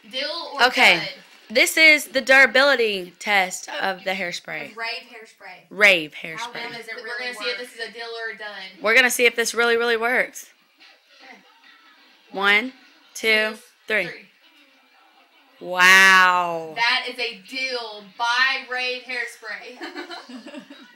Dill or Okay. dud? This is the durability test of the hairspray. Rave hairspray. Rave How hairspray. well does it We're really going to see if work? this is a dill or a dud. We're going to see if this really, really works. Okay. 1, 2, 3. 3. Wow. That is a dill by Rave hairspray.